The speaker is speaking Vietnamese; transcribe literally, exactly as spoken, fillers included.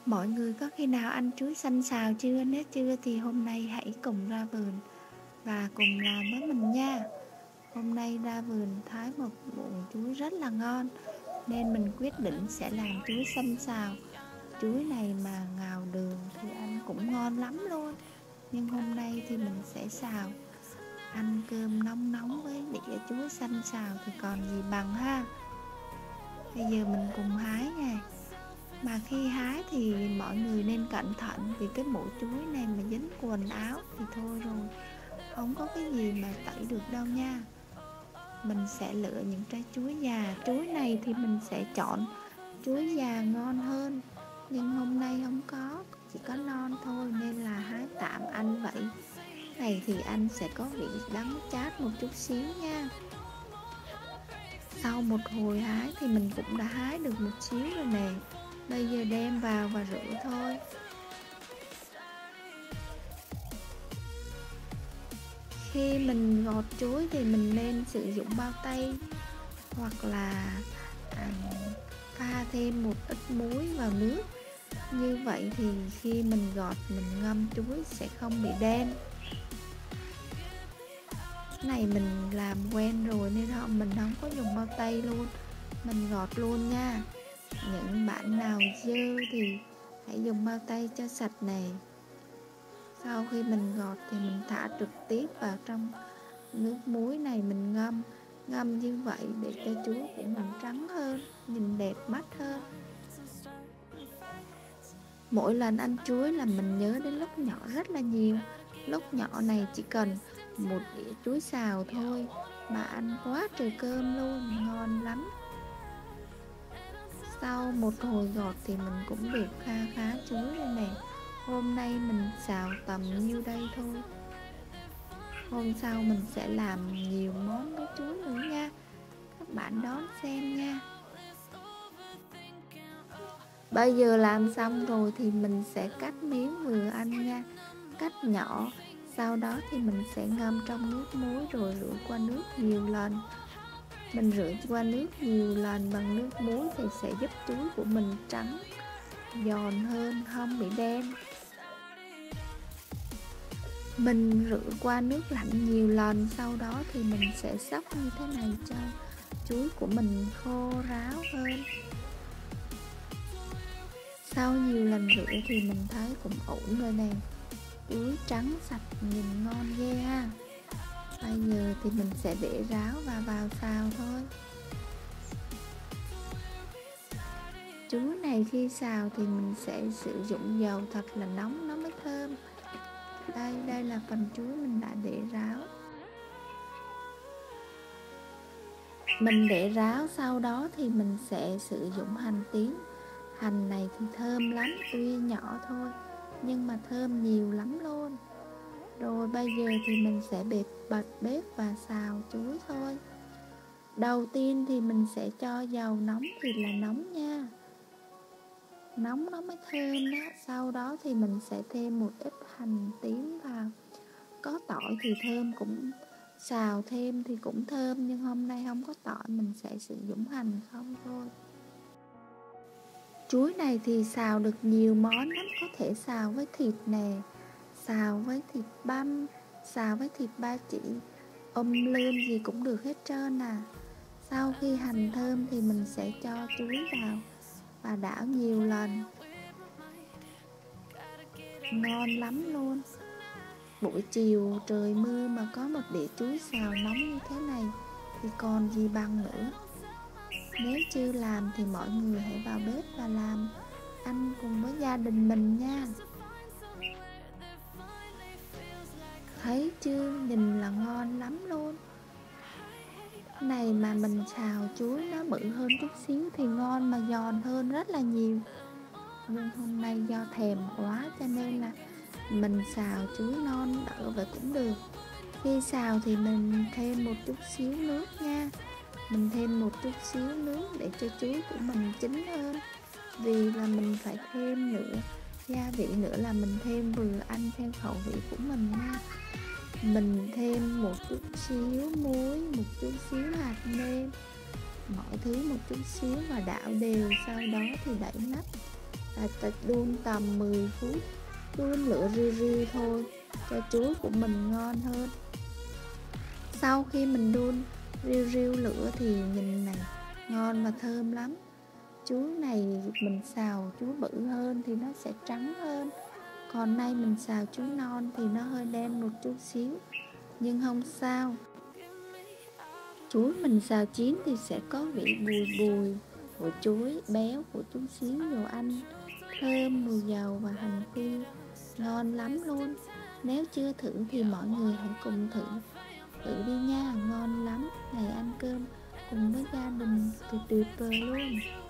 Mọi người có khi nào ăn chuối xanh xào chưa? Nếu chưa thì hôm nay hãy cùng ra vườn và cùng làm với mình nha. Hôm nay ra vườn thái một buồng chuối rất là ngon, nên mình quyết định sẽ làm chuối xanh xào. Chuối này mà ngào đường thì ăn cũng ngon lắm luôn. Nhưng hôm nay thì mình sẽ xào, ăn cơm nóng nóng với đĩa chuối xanh xào thì còn gì bằng ha. Bây giờ mình cùng hái nha. Mà khi hái thì mọi người nên cẩn thận, vì cái mủ chuối này mà dính quần áo thì thôi rồi, không có cái gì mà tẩy được đâu nha. Mình sẽ lựa những trái chuối già. Chuối này thì mình sẽ chọn chuối già ngon hơn, nhưng hôm nay không có, chỉ có non thôi nên là hái tạm ăn vậy. Này thì ăn sẽ có vị đắng chát một chút xíu nha. Sau một hồi hái thì mình cũng đã hái được một xíu rồi nè. Bây giờ đem vào và rửa thôi. Khi mình gọt chuối thì mình nên sử dụng bao tay, hoặc là à, pha thêm một ít muối vào nước. Như vậy thì khi mình gọt, mình ngâm chuối sẽ không bị đen. Này mình làm quen rồi nên họ mình không có dùng bao tay luôn, mình gọt luôn nha. Những bạn nào dơ thì hãy dùng bao tay cho sạch này. Sau khi mình gọt thì mình thả trực tiếp vào trong nước muối này, mình ngâm ngâm như vậy để cho chuối của mình trắng hơn, nhìn đẹp mắt hơn. Mỗi lần ăn chuối là mình nhớ đến lúc nhỏ rất là nhiều. Lúc nhỏ này chỉ cần một đĩa chuối xào thôi mà ăn quá trời cơm luôn, ngon lắm. Sau một hồi gọt thì mình cũng được kha khá chuối rồi nè. Hôm nay mình xào tầm nhiêu đây thôi. Hôm sau mình sẽ làm nhiều món với chuối nữa nha. Các bạn đón xem nha. Bây giờ làm xong rồi thì mình sẽ cắt miếng vừa ăn nha. Cắt nhỏ. Sau đó thì mình sẽ ngâm trong nước muối rồi rửa qua nước nhiều lần. Mình rửa qua nước nhiều lần bằng nước muối thì sẽ giúp chuối của mình trắng, giòn hơn, không bị đen. Mình rửa qua nước lạnh nhiều lần, sau đó thì mình sẽ xóc như thế này cho chuối của mình khô ráo hơn. Sau nhiều lần rửa thì mình thấy cũng ổn rồi nè. Chuối trắng sạch nhìn ngon ghê ha. Bây giờ thì mình sẽ để ráo và vào xào thôi. Chuối này khi xào thì mình sẽ sử dụng dầu thật là nóng nó mới thơm. Đây, đây là phần chuối mình đã để ráo. Mình để ráo, sau đó thì mình sẽ sử dụng hành tím. Hành này thì thơm lắm, tuy nhỏ thôi nhưng mà thơm nhiều lắm luôn. Rồi bây giờ thì mình sẽ bật bật bếp và xào chuối thôi. Đầu tiên thì mình sẽ cho dầu nóng thì là nóng nha, nóng nó mới thơm đó. Sau đó thì mình sẽ thêm một ít hành tím vào. Có tỏi thì thơm, cũng xào thêm thì cũng thơm, nhưng hôm nay không có tỏi, mình sẽ sử dụng hành không thôi. Chuối này thì xào được nhiều món lắm, có thể xào với thịt nè, xào với thịt băm, xào với thịt ba chỉ, ôm lươn gì cũng được hết trơn à. Sau khi hành thơm thì mình sẽ cho chuối vào và đảo nhiều lần. Ngon lắm luôn. Buổi chiều trời mưa mà có một đĩa chuối xào nóng như thế này thì còn gì bằng nữa. Nếu chưa làm thì mọi người hãy vào bếp và làm, ăn cùng với gia đình mình nha. Thấy chưa, nhìn là ngon lắm luôn. Này mà mình xào chuối nó bự hơn chút xíu thì ngon mà giòn hơn rất là nhiều. Nhưng hôm nay do thèm quá cho nên là mình xào chuối non đỡ vậy cũng được. Khi xào thì mình thêm một chút xíu nước nha. Mình thêm một chút xíu nước để cho chuối của mình chín hơn. Vì là mình phải thêm nữa gia vị nữa, là mình thêm vừa ăn theo khẩu vị của mình nha. Mình thêm một chút xíu muối, một chút xíu hạt nêm, mọi thứ một chút xíu và đảo đều. Sau đó thì đậy nắp Và ta đun tầm mười phút, đun lửa riu riu thôi cho chuối của mình ngon hơn. Sau khi mình đun riu riu lửa thì nhìn này, ngon và thơm lắm. Chuối này mình xào chuối bự hơn thì nó sẽ trắng hơn, còn nay mình xào chuối non thì nó hơi đen một chút xíu, nhưng không sao. Chuối mình xào chín thì sẽ có vị bùi bùi của chuối, béo của chút xíu dầu ăn, thơm mùi dầu và hành phi, ngon lắm luôn. Nếu chưa thử thì mọi người hãy cùng thử thử đi nha, ngon lắm. Ngày ăn cơm cùng với gia đình thì tuyệt vời luôn.